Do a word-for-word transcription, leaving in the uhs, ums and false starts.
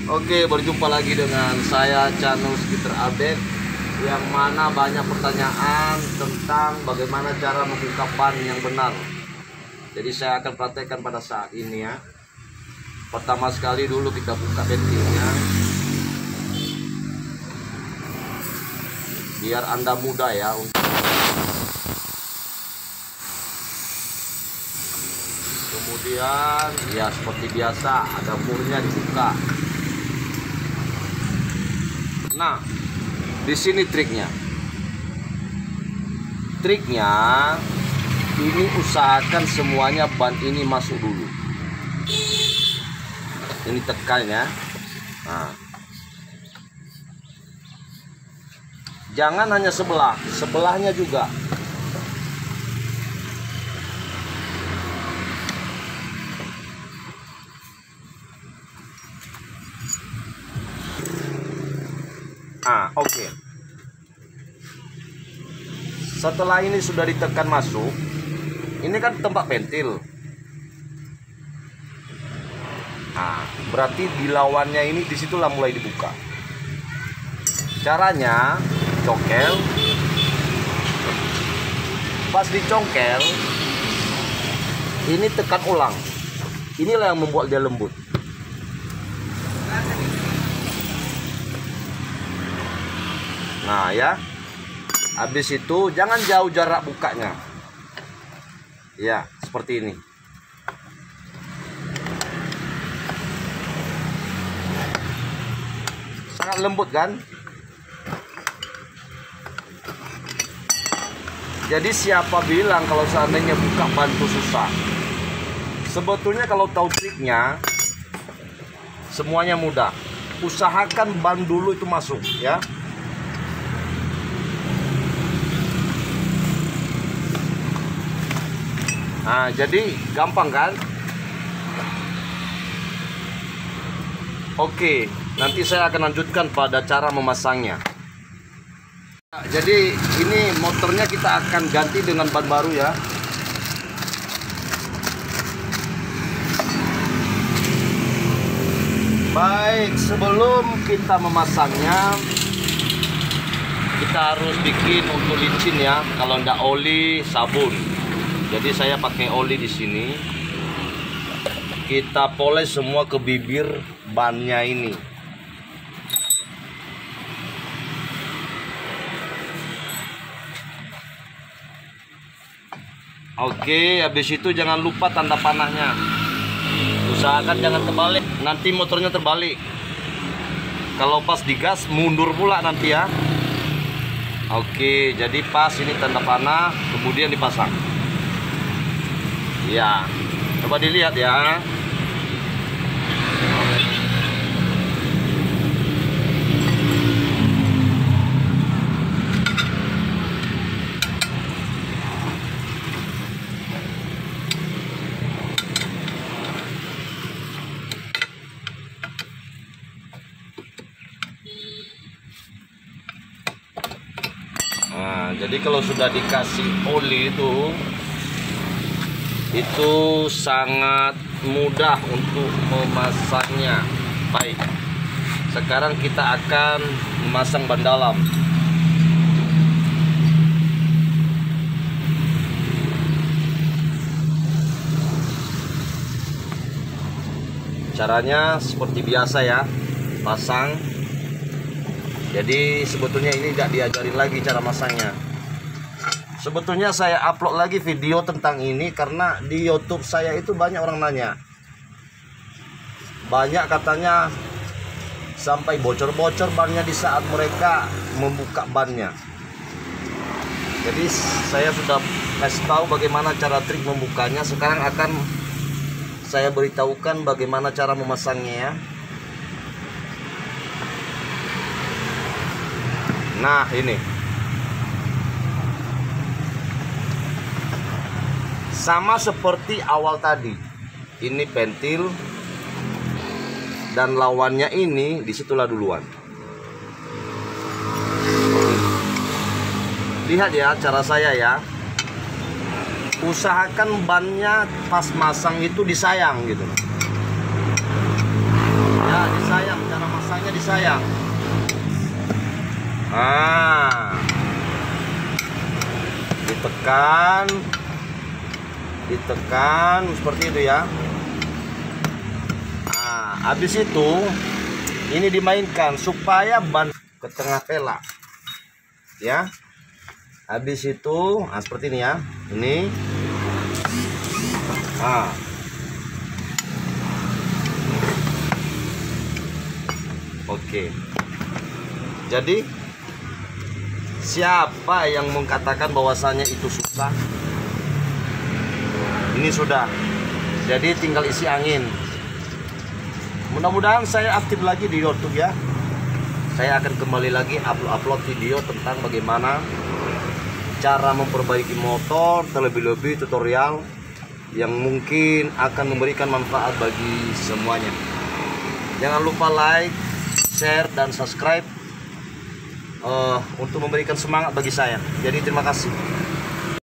Oke, berjumpa lagi dengan saya channel Skitter Update, yang mana banyak pertanyaan tentang bagaimana cara membuka ban yang benar. Jadi saya akan praktekkan pada saat ini ya. Pertama sekali dulu kita buka ventilnya, biar Anda mudah ya untuk kemudian ya seperti biasa ada murnya dibuka. Nah, di sini triknya. Triknya ini usahakan semuanya ban ini masuk dulu. Ini tekan ya. Nah. Jangan hanya sebelah, sebelahnya juga. Ah, oke. Okay. Setelah ini sudah ditekan masuk, ini kan tempat ventil. Nah, berarti di lawannya ini disitulah mulai dibuka. Caranya congkel. Pas dicongkel, ini tekan ulang. Inilah yang membuat dia lembut. Nah ya, habis itu jangan jauh jarak bukanya. Ya, seperti ini. Sangat lembut kan? Jadi siapa bilang kalau seandainya buka ban itu susah? Sebetulnya kalau tahu triknya, semuanya mudah. Usahakan ban dulu itu masuk ya. Nah, jadi gampang kan? Oke, nanti saya akan lanjutkan pada cara memasangnya. Nah, jadi ini motornya kita akan ganti dengan ban baru ya. Baik, sebelum kita memasangnya, kita harus bikin untuk licin ya. Kalau enggak oli, sabun. Jadi saya pakai oli di sini. Kita poles semua ke bibir bannya ini. Oke, habis itu jangan lupa tanda panahnya. Usahakan jangan terbalik, nanti motornya terbalik. Kalau pas digas mundur pula nanti ya. Oke, jadi pas ini tanda panah, kemudian dipasang. Ya, coba dilihat ya. Nah, jadi kalau sudah dikasih oli itu itu sangat mudah untuk memasangnya. Baik, sekarang kita akan memasang ban dalam. Caranya seperti biasa ya, pasang. Jadi sebetulnya ini tidak diajarin lagi cara masangnya. Sebetulnya saya upload lagi video tentang ini karena di YouTube saya itu banyak orang nanya. Banyak katanya sampai bocor-bocor bannya di saat mereka membuka bannya. Jadi saya sudah kasih tahu bagaimana cara trik membukanya. Sekarang akan saya beritahukan bagaimana cara memasangnya ya. Nah, ini. Sama seperti awal tadi. Ini ventil dan lawannya ini disitulah duluan. Lihat ya cara saya ya. Usahakan bannya pas masang itu disayang gitu. Ya, disayang cara letaknya disayang. Nah, ditekan, ditekan seperti itu ya. Nah, habis itu ini dimainkan supaya ban ke tengah pelak, ya. Habis itu, nah seperti ini ya. Ini, nah, oke. Jadi siapa yang mengatakan bahwasannya itu susah? Ini sudah. Jadi tinggal isi angin. Mudah-mudahan saya aktif lagi di YouTube ya. Saya akan kembali lagi upload-upload video tentang bagaimana cara memperbaiki motor, terlebih-lebih tutorial yang mungkin akan memberikan manfaat bagi semuanya. Jangan lupa like, share, dan subscribe uh, untuk memberikan semangat bagi saya. Jadi terima kasih.